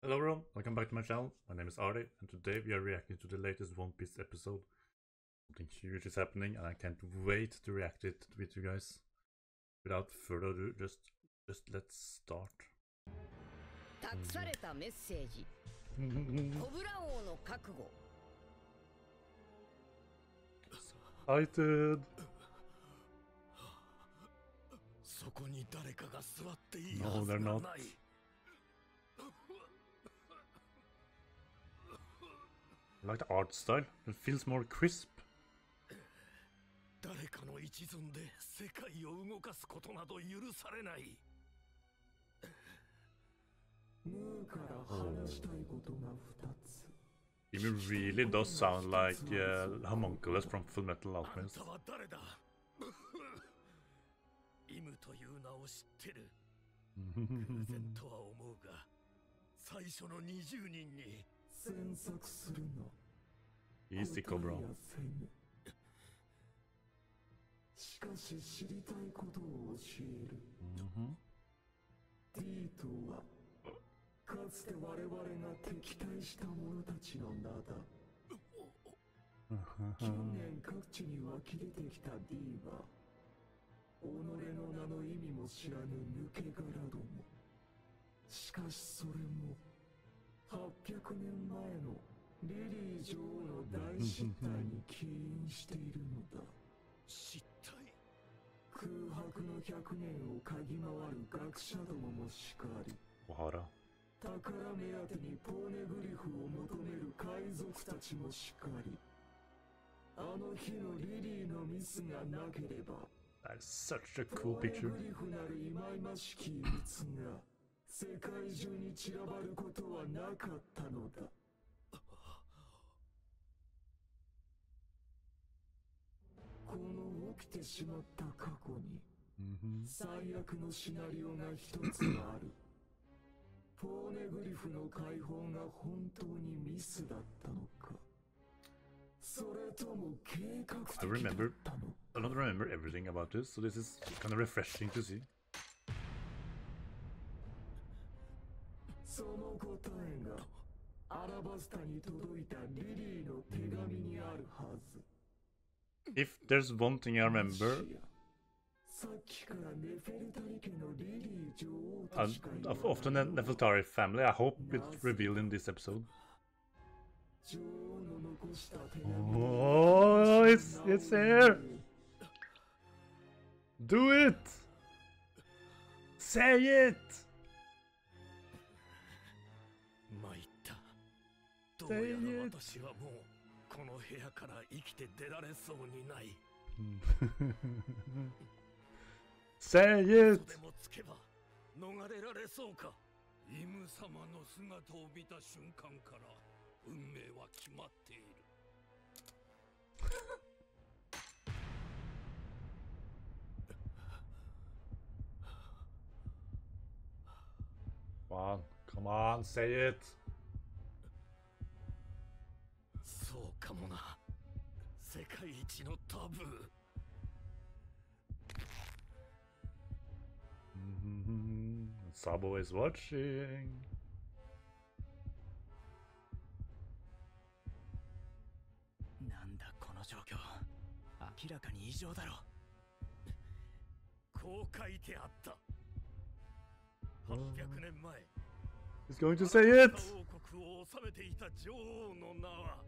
Hello everyone, welcome back to my channel. My name is Artie, and today we are reacting to the latest One Piece episode. Something huge is happening, and I can't wait to react it with you guys. Without further ado, just let's start. 託されたメッセージ。コブラ王の覚悟。 Excited. そこに誰かが座っていい No, はず they're が not. ない。 I like the art style. It feels more crisp. 誰かの一存で世界を動かすことなど許されない。 ムーから話したいことが2つ。 Jimmy really does sound like Homunculus from Full Metal あん Alchemist. たは誰だイムという名を知ってる。偶然とは思うが、最初の20人に詮索するな。 Easy, Cobra. 答えやせぬ。しかし知りたいことを教える。D とはかつて我々が敵対した者たちの名だ。近年各地に湧き出てきた D は己の名の意味も知らぬ抜け殻ども。しかしそれも800年前のリリー女王の大失態に起因しているのだ。 失態。 空白の100年を嗅ぎ回る学者どももしかり、 Wahara. 宝目当てにポーネグリフを求める海賊たちもしかり、あの日のリリーのミスがなければ That is such a ポ cool ーネ picture. グリフなる忌々しき異物が世界中に散らばることはなかったのだ。この起きてしまった過去に最悪のシナリオが一つある。ポーネグリフの解放が本当にミスだったのか、それとも計画 I 的だ remember. ったのか。 I don't remember everything about this, so this is kind of refreshing to see. その答えがアラバスタに届いたリリーの手紙にあるはず。 If there's one thing I remember さっきからネフェルタリ家のリリー女王と of, しか言わ of, of the ない Nefeltari family, I hope it's revealed in this episode. 女王の残した手紙 Oh, it's here! Do it! Say it! 参った。どうやら私はもうこの部屋から生きて出られそうにない。 Say そ it! でもつけば逃れられそうか。イム様の姿を見た瞬間から運命は決まっている。 Come on, say it! そうかもな。世界一のタブー。 Sabo is watching. なんだこの状況。明らかに異常だろ。こう書いてあった。800年前。 He's going to say it! 王国を治めていた女王の名は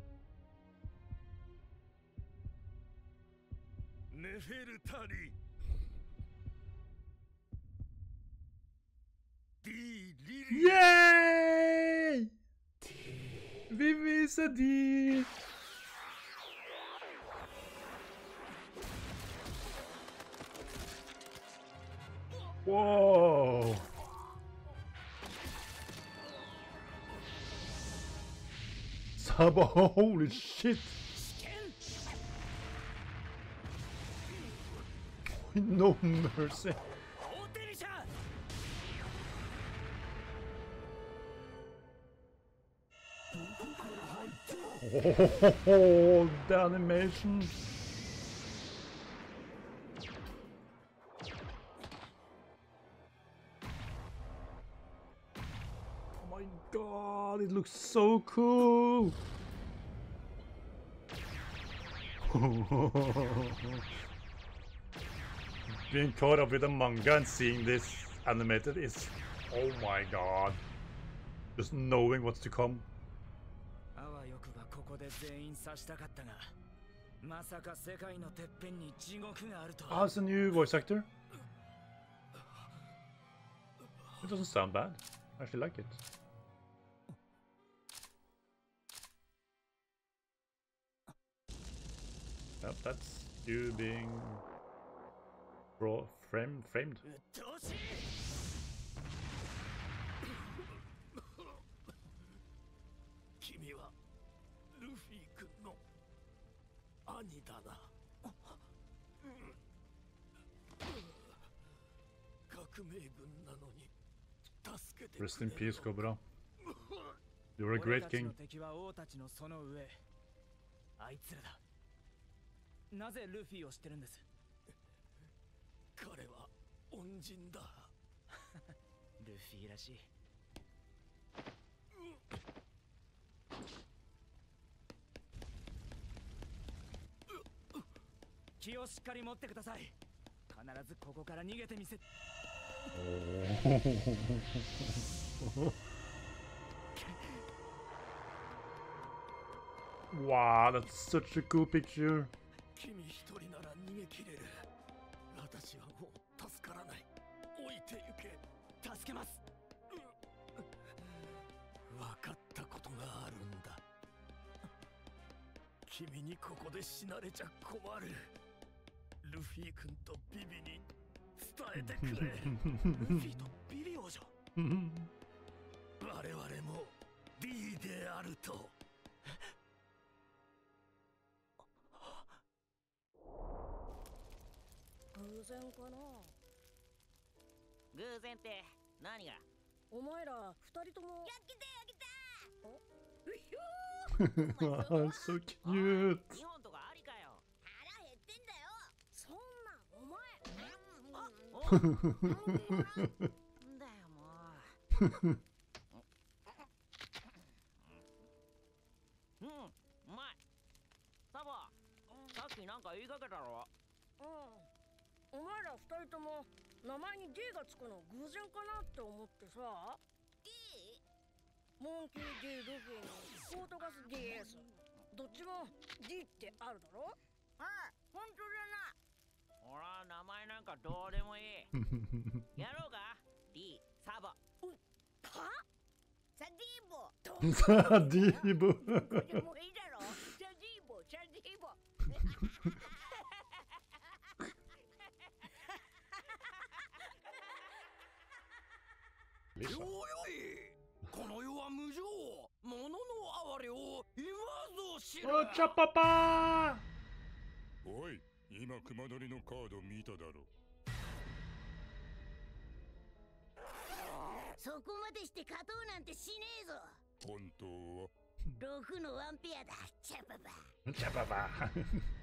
ネフェルタリ。D リリー。 Yay! Vivi said D! Whoa! Sabo, holy shit! No mercy! 大手にしゃ。 Oh, the animation! Come my god, it looks so cool! Being caught up with a manga and seeing this animated is, oh my god. Just knowing what's to come. Ah, it's a new voice actor. It doesn't sound bad. I actually like it. Yep, that's you being framed. 君はルフィ君の兄だな。革命軍なのに助けてくれ。 Rest in peace, Cobra. You're a great king. 敵は王たちのその上。あいつらだ。なぜルフィを知ってるんです？ 彼は恩人だ。 ルフィらしい。気をしっかり持ってください。必ずここから逃げてみせ。 Wow, that's such a cool picture. 君一人なら逃げ切れる。私はもう助からない。置いてゆけ。 助けます。 分かったことがあるんだ。君にここで死なれちゃ困る。ルフィ君とビビに伝えてくれ。 ルフィとビビ王女。 我々も D であると。 偶然かな。 偶然って何が？ お前ら二人とも。 やきたやきた。 So cute. 日本とかありかよ。 腹減ってんだよ。そんなお前。 なんだよもう。うん、うまい。サバ、さっきなんか言いかけたろ。 お前ら二人とも名前に D がつくの偶然かなって思ってさ。 D？ モンキー D ルフィのポートガス DS どっちも D ってあるだろ。 ああ、ほんとだな。ほら、名前なんかどうでもいい。やろうか ?D、サバ。 は？ サディーボ。 サディーボ。 どこでもいいだろ。サディーボ、サディーボ。よよい、この世は無情。物の哀れを今ぞ知る。 お茶パパ。 おい、今熊取りのカード見ただろ。 そこまでして勝とうなんてしねえぞ。 本当は 6のワンペアだ、チャパパ。 チャパパ。